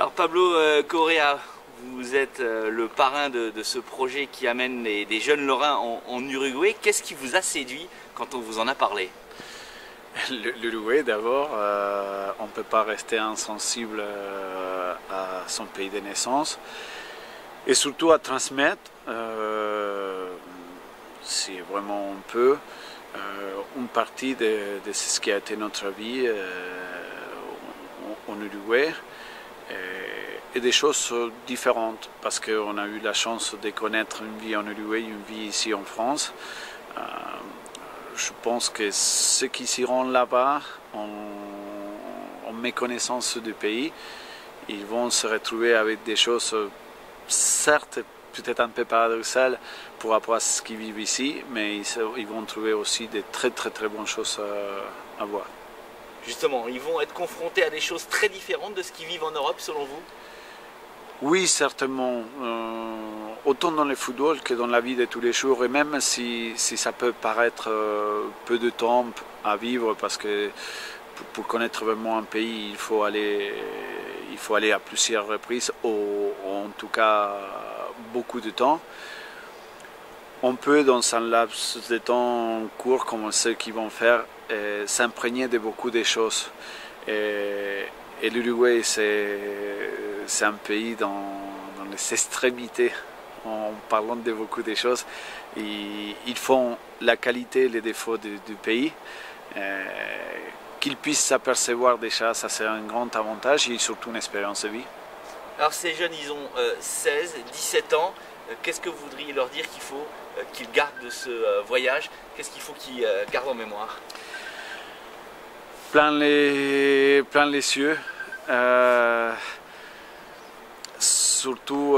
Alors Pablo Correa, vous êtes le parrain de ce projet qui amène des jeunes Lorrains en Uruguay. Qu'est-ce qui vous a séduit quand on vous en a parlé? L'Uruguay d'abord, on ne peut pas rester insensible à son pays de naissance et surtout à transmettre, si vraiment on peut, une partie de ce qui a été notre vie en Uruguay et des choses différentes parce qu'on a eu la chance de connaître une vie en Uruguay, une vie ici en France. Je pense que ceux qui s'iront là-bas en méconnaissance du pays, ils vont se retrouver avec des choses certes peut-être un peu paradoxales par rapport à ce qu'ils vivent ici, mais ils vont trouver aussi des très bonnes choses à voir. Justement, ils vont être confrontés à des choses très différentes de ce qu'ils vivent en Europe selon vous? Oui, certainement. Autant dans le football que dans la vie de tous les jours, et même si ça peut paraître peu de temps à vivre, parce que pour connaître vraiment un pays, il faut aller à plusieurs reprises, ou en tout cas beaucoup de temps. On peut, dans un laps de temps court, comme ceux qui vont faire, s'imprégner de beaucoup de choses. Et l'Uruguay, c'est un pays dans les extrémités, en parlant de beaucoup de choses. Ils font la qualité et les défauts du pays. Qu'ils puissent s'apercevoir déjà, ça c'est un grand avantage et surtout une expérience de vie. Alors ces jeunes, ils ont 16, 17 ans. Qu'est-ce que vous voudriez leur dire qu'il faut qu'ils gardent de ce voyage? Qu'est-ce qu'il faut qu'ils gardent en mémoire? Plein les cieux. Surtout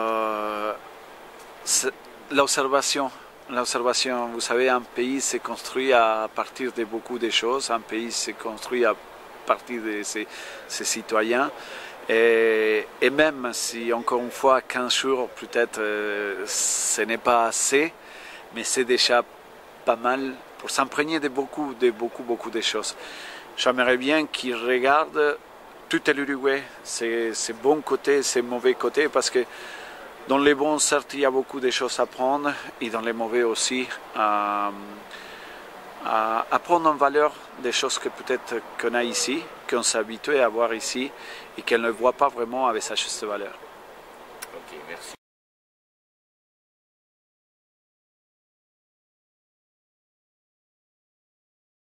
l'observation. L'observation, vous savez, un pays se construit à partir de beaucoup de choses, un pays se construit à partir de ses citoyens. Et même si, encore une fois, 15 jours, peut-être, ce n'est pas assez, mais c'est déjà pas mal pour s'imprégner de beaucoup de choses. J'aimerais bien qu'ils regardent tout l'Uruguay, ses bons côtés, ses mauvais côtés, parce que dans les bons, certes, il y a beaucoup de choses à prendre, et dans les mauvais aussi, à prendre en valeur des choses que peut-être qu'on a ici, qu'on s'est habitué à voir ici, et qu'elle ne voit pas vraiment avec sa juste valeur. Ok, merci.